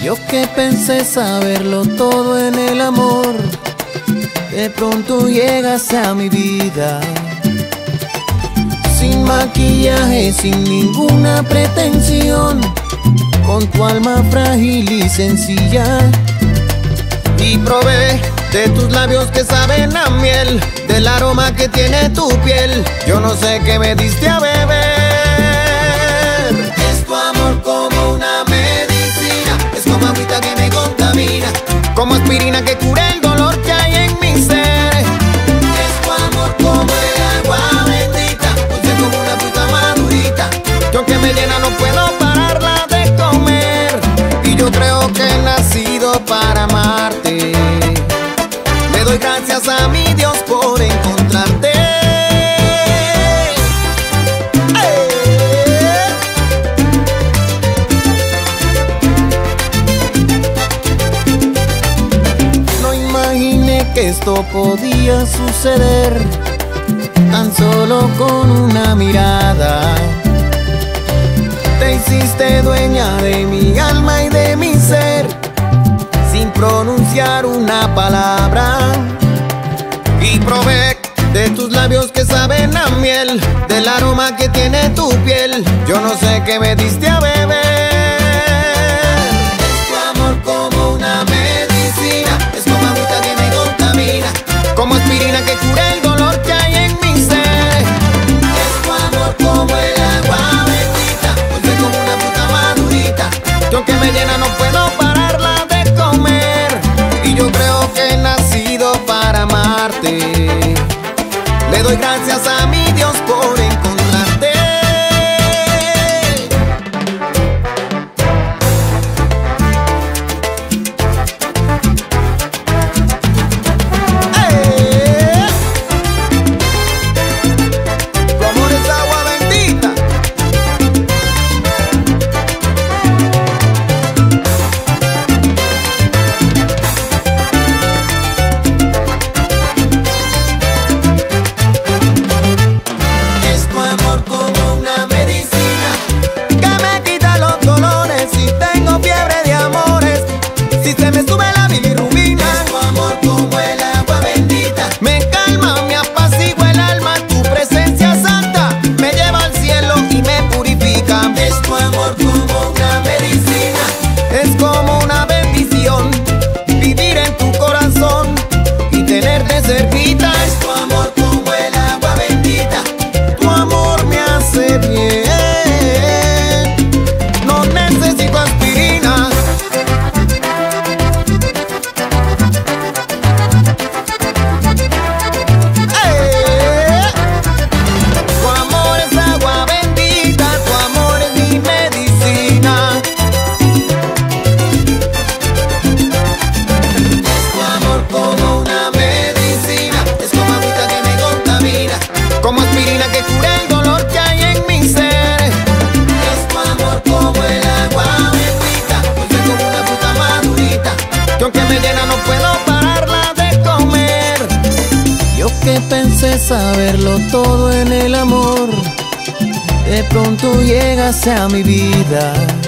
Yo que pensé saberlo todo en el amor, de pronto llegas a mi vida. Sin maquillaje, sin ninguna pretensión, con tu alma frágil y sencilla. Y probé de tus labios que saben a miel, del aroma que tiene tu piel. Yo no sé qué me diste a beber. Es tu amor como una medicina, es como agüita que me contamina, como aspirina que cura el dolor que hay en mi ser. Es tu amor como el agua bendita, dulce como una fruta madurita, que aunque me llena no puedo pararla de comer. Y yo creo que he nacido para amarte. Le doy gracias a mi Dios por encontrarte. No imaginé que esto podía suceder, tan solo con una mirada. Te hiciste dueña de mi alma y de mi ser, sin pronunciar una palabra. Y probé de tus labios que saben a miel, del aroma que tiene tu piel. Yo no sé qué me diste a beber. Es tu amor como una medicina, es como agüita que me contamina, como aspirina que cura el dolor que hay en mi ser. Es tu amor como el agua bendita, dulce como una fruta madurita, que aunque me llena no puedo pararla de comer. Y yo creo que he nacido para amarte. Le doy gracias a mi Dios por encontrarte. Tu amor es agua bendita. Cerquita, es tu amor como el agua bendita, tu amor me hace bien, no necesito aspirina. Tu amor es agua bendita, tu amor es mi medicina. Es tu amor como una medicina, como aspirina que cura el dolor que hay en mi ser. Es tu amor como el agua bendita, dulce como una fruta madurita, que aunque me llena no puedo pararla de comer. Yo que pensé saberlo todo en el amor, de pronto llegas a mi vida.